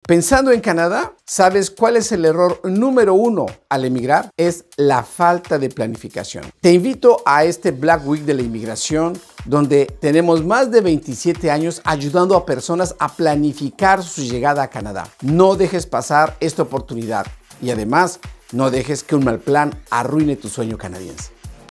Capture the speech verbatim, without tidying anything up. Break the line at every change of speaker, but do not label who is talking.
Pensando en Canadá, ¿sabes cuál es el error número uno al emigrar? Es la falta de planificación. Te invito a este Black Week de la inmigración, donde tenemos más de veintisiete años ayudando a personas a planificar su llegada a Canadá. No dejes pasar esta oportunidad y además no dejes que un mal plan arruine tu sueño canadiense.